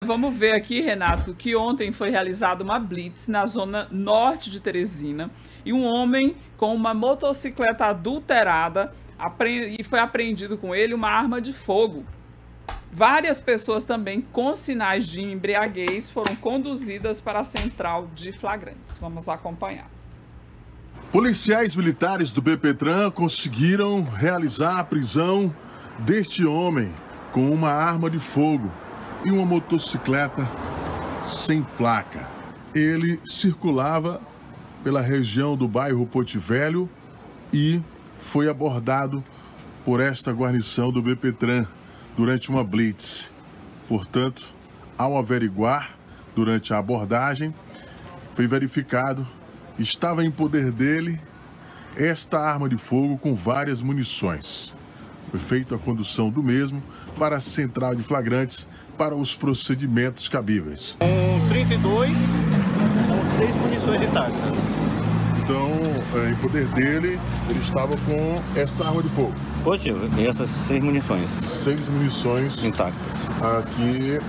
vamos ver aqui, Renato, que ontem foi realizada uma blitz na zona norte de Teresina e um homem com uma motocicleta adulterada e foi apreendido com ele uma arma de fogo. Várias pessoas também com sinais de embriaguez foram conduzidas para a central de flagrantes. Vamos acompanhar. Policiais militares do BPTran conseguiram realizar a prisão deste homem com uma arma de fogo e uma motocicleta sem placa. Ele circulava pela região do bairro Porto Velho e foi abordado por esta guarnição do BPTran durante uma blitz. Portanto, ao averiguar durante a abordagem, foi verificado que estava em poder dele esta arma de fogo com várias munições. Foi feita a condução do mesmo para a central de flagrantes para os procedimentos cabíveis. Com 32, com 6 munições intactas. Então, em poder dele, ele estava com esta arma de fogo. Positivo, e essas 6 munições? 6 munições intactas. Aqui,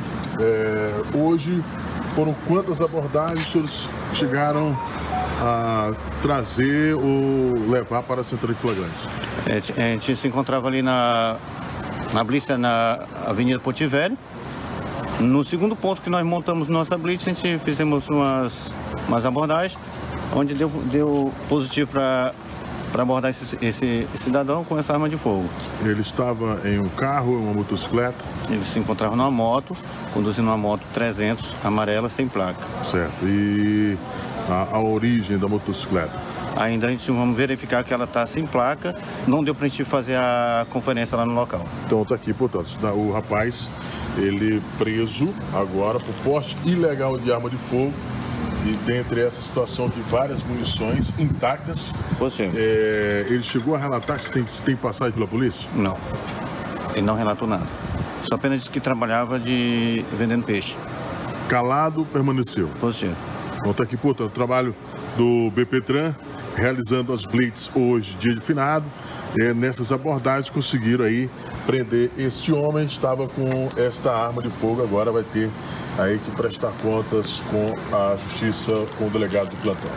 hoje, foram quantas abordagens os senhores chegaram a trazer ou levar para a central de flagrantes? A gente se encontrava ali na blitz, na Avenida Porto Velho. No segundo ponto que nós montamos nossa blitz, a gente fizemos umas abordagens, onde deu positivo para abordar esse cidadão com essa arma de fogo. Ele estava em um carro, em uma motocicleta? Ele se encontrava numa moto, conduzindo uma moto 300, amarela, sem placa. Certo. E a origem da motocicleta? Ainda a gente vamos verificar que ela está sem placa, não deu para a gente fazer a conferência lá no local. Então está aqui, portanto, o rapaz, ele preso agora por porte ilegal de arma de fogo. E dentre essa situação de várias munições intactas, ele chegou a relatar que tem passagem pela polícia? Não, ele não relatou nada. Só apenas disse que trabalhava vendendo peixe. Calado, permaneceu? Positivo. Então está aqui, portanto, o trabalho do BPTran, realizando as blitz hoje, dia de finado. Nessas abordagens conseguiram aí prender este homem, estava com esta arma de fogo, agora vai ter aí que prestar contas com a justiça, com o delegado do plantão.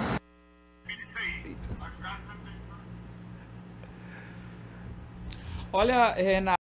Olha, Renato.